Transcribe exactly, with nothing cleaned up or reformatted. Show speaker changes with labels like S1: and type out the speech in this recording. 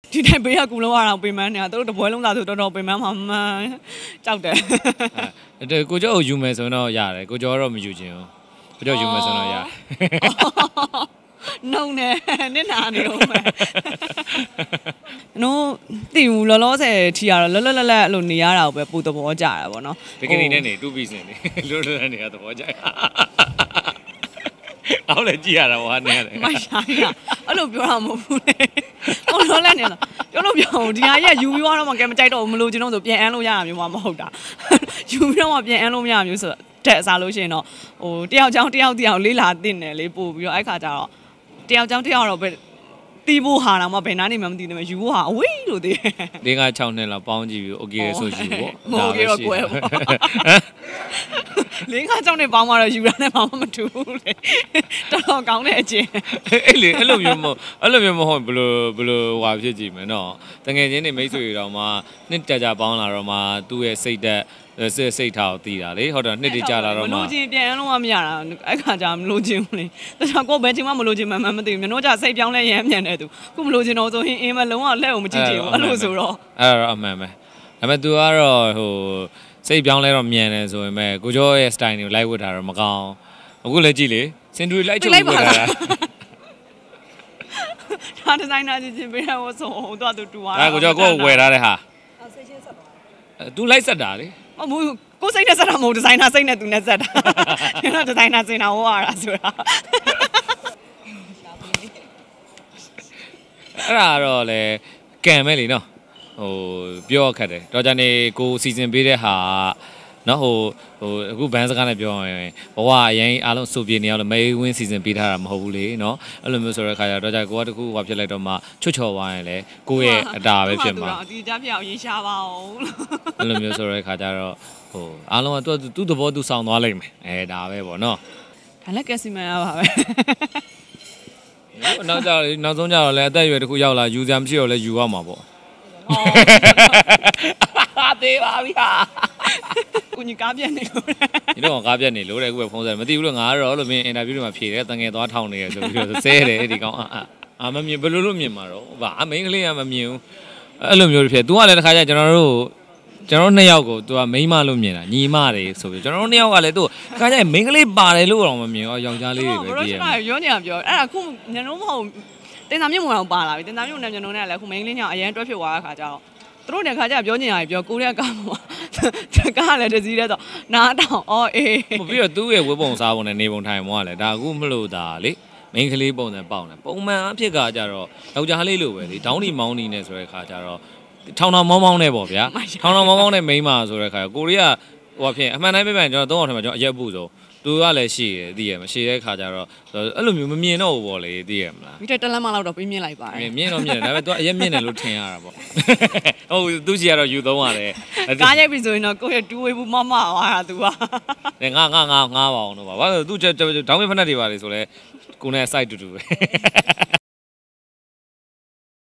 S1: ဒီတိုင်းပေးရကူလုံးရအောင်ပြင်မန်းနေတာတို့တပွဲလုံးသားဆိုတော်တော်ပြင်မန်းမှာမှန်ကြောက်တယ်
S2: အဲကိုကျော်ကိုယူမယ်ဆိုရင်တော့ရတယ်ကိုကျော်တော့မယူချင်ဘူးကိုကျော်ယူမယ်ဆိုတော့ရတယ်
S1: နှုံနေနစ်နာနေတော့မယ်နော်တည်ဘူးလောလောဆယ်ထီရတော့လောလောလတ်လတ်အဲ့လိုနေရတာကိုပဲပူသဘောကျတာပေါ့နော်
S2: ဘီကနီနဲ့နေတူးပြီးစင်နေလောလောလတ်နေရသဘောကျအော်လေကြည့်ရတာဟာနေရတယ်
S1: မရှာရအဲ့လိုပြောတာမဟုတ်ဘူးလေဟိုလောလတ်နေလားပြောလို့ပြောဒီဟာကြီးယူပြီးတော့မှကဲမကြိုက်တော့ဘူးမလို့ကျွန်တော်ဆိုပြန်အန်းလို့ရတာမျိုးမှမဟုတ်တာယူပြီးတော့မှပြန်အန်းလို့မရမျိုးဆိုတက်စားလို့ရှိရင်တော့ဟိုတယောက်ချောင်းတယောက်တယောက်လေးလာတင်တယ်လေးပို့ပြီးတော့အဲ့ခါကျတော့တယောက်ချောင်းတယောက်တော့ပဲတီးဖို့ဟာတော့မှဘယ်နားနေမှမသိတယ်ယူဖို့ဟာအဝေးလို့သိတယ်
S2: ၄၅၆နှစ်လောက်ပေါင်းကြည့်ပြီးโอเคဆိုယူပေါ့
S1: โอเคတော့ကွယ်ပေါ့၄၅၆နှစ်ပေါင်းမှတော့ယူတာနဲ့မှမတူဘူးလေတော်တော်ကောင်းတဲ့အချင်း
S2: အဲ့လေအဲ့လိုမျိုးမဟုတ်အဲ့လိုမျိုးမဟုတ်ဘယ်လိုဘယ်လိုဟွာဖြစ်ကြည့်မယ်နော်တကယ်ချင်းနေမိတ်ဆွေတော်မှနှစ်ကြကြပေါင်းလာတော့မှသူ့ရဲ့စိတ်သက်စိတ်စိတ်ထားကိုတည်တာလေဟုတ်တယ်နှစ်တကြလာတော့မှ
S1: မလို့ချင်းပြန်လုံးဝမရတာအဲ့ခါကျမလို့ချင်းဘူးလေတခြားကိုဘယ်ချိန်မှမလို့ချင်းမှမသိဘူးမျိုးတို့ကြစိတ်ပြောင်းလဲရမ်းမြန်တယ်သူခုမလို့ချင်းတော့ဆိုရင်အင်းမလုံးဝလက်ကိုမကြည့်ချင်ဘူးအဲ့လိုဆိုတော့
S2: အဲ့တော့အမှန်ပဲဒါပေမဲ့ तू ကတော့ဟိုစိတ်ပြောင်းလဲတော့မြန်တယ်ဆိုရင်ပဲကိုကျော်ရဲ့ style ကိုလိုက်ဝတ်တာတော့မကောင်းအခုလည်းကြည့်လေစင်တူလိုက်ချုပ်ဝတ်တာ
S1: ဒါဒီဇိုင်နာချင်းချင်းပေးတော့ဆိုဟိုတော့သူတူသွား
S2: တာကိုကျော်ကိုဝယ်ထားတဲ့ဟာစိတ်ချင်းဆက်သွား तू လိုက်ဆက်တာလေ
S1: မဟုတ်ကိုစိတ်နဲ့ဆက်တာမဟုတ်ဒီဇိုင်နာစိတ်နဲ့သူနဲ့ဆက်တာကျွန်တော်ဒီဇိုင်နာစင်တာဟောရတာဆိုတာ
S2: အဲ့ဒါတော့လေကံပဲလေနော်ဟိုပြောခက်တယ်တော့ကြနေကိုစီစဉ်ပေးတဲ့ဟာနော်ဟိုဟိုအခုဘန်းစကားနဲ့ပြောရင်ဘဝအရင်အားလုံးစုပြေနေရလို့မေးဝင်းစီစဉ်ပေးထားတာမဟုတ်ဘူးလေနော်အဲ့လိုမျိုးဆိုတဲ့ခါကျတော့ကြကိုကတခုဟောဖြစ်လိုက်တော့မှချွတ်ချော်သွားရင်လေကိုရဲ့အတာပဲဖြစ်မှာ
S1: ဒီကြပြအောင်ရေးရှားပါအောင်
S2: အဲ့လိုမျိုးဆိုတဲ့ခါကျတော့ဟိုအားလုံးကသူသူ့သဘောသူဆောင်သွားလိမ့်မယ်အဲဒါပဲပေါ့နော်
S1: ဒါလည်းကက်စီမန်ရပါပဲ
S2: နောက်ကြနောက်ဆုံးကြတော့လေအသက်အရွယ်တခုရောက်လာယူစရာမရှိတော့လဲယူရမှာပေါ့ဟာသေးပါဗျာ
S1: ကိုကြီးကားပြက်နေလို့
S2: ဒီတော့ကားပြက်နေလို့တဲ့အခုပဲဖုန်းဆက်မသိဘူးလို့ငါကတော့လို့မင်းအင်တာဗျူးတွေမှာဖြေတယ်တငယ်သွားထောင်နေရဆိုပြီးတော့ဆဲတယ်ဒီကောင်အာမမြင်ဘယ်လိုလို့မြင်မှာတော့ဗာအမိန်ကလေးကမမြင်ဘူးအဲ့လိုမျိုးဖြစ် तू ကလည်းတစ်ခါကျကျွန်တော်တို့ကျွန်တော်တို့နှစ်ယောက်ကို तू ကမိန်းမလို့မြင်တာညီမတွေဆိုပြီးကျွန်တော်တို့နှစ်ယောက်ကလည်း तू ခါကျမိန်းကလေးပါတယ်လို့တော့မမြင်ဘူးယောက်ျားလေးတွေပဲ
S1: ကြည့်ရမှာပြောနေတာပြောအဲ့ဒါခုညလုံးမဟုတ်တင်သားမြင့်မွန်အောင်ပါလာပြီတင်သားမြင့်နဲ့ညလုံးနဲ့လည်းခုမိန်းကလေးညအရင်တွဲဖြစ်သွားတဲ့ခါကျတော့သူတို့နဲ့ခါကျပြောနေတာပြောကိုရဲကားမှာကားလည်းတစည်းတဲ့တော့နားတောင်အော်အေး
S2: ပြီးတော့သူ့ရဲ့ဝေပုံစားပုံနဲ့နေပုံထိုင်ပုံကလည်းဒါအခုမလို့တာလေမိန်းကလေးပုံနဲ့ပေါက်နေပုံမှန်အဖြစ်ကကြတော့ယောက်ျားလေးလိုပဲလေဒေါင်းဒီမောင်းနီနဲ့ဆိုတဲ့ခါကျတော့ထောင်ထောင်မောင်းမောင်းနဲ့ပေါ့ဗျာထောင်ထောင်မောင်းမောင်းနဲ့မိန်းမဆိုတဲ့ခါကိုရီးယားဟိုအဖြစ်အမှန်တိုင်းပြပြန်ကျွန်တော်သုံးအောင်ထင်မှာကျွန်တော်အရက်ဘူးဆိုသူကလည်းရှိတယ်သိရမရှိတဲ့ခါကျတော့အဲ့လိုမျိုးမမြင်တော့ဘူးပေါ့လေသိရမလား
S1: မိတဲ့တလန်းမလောက်တော့ပြင်းမြင်လိုက်ပါတယ်
S2: မြင်တော့မြင်တယ်ဒါပေမဲ့ तू အရက်မြင်တယ်လို့ထင်ရတာပေါ့ဟုတ်သူကြီးကတော့ယူသုံးရတယ်
S1: ကားရိုက်ပြီဆိုရင်တော့ကိုယ့်ရဲ့တူဝေးဘူးမမသွားတာ तू က
S2: ငါငါငါငါပါအောင်တော့ပါဘာလို့ तू ဒေါင်းမဖက်နဲ့တွေပါလေဆိုလဲကိုနဲ့ site တူတူပဲ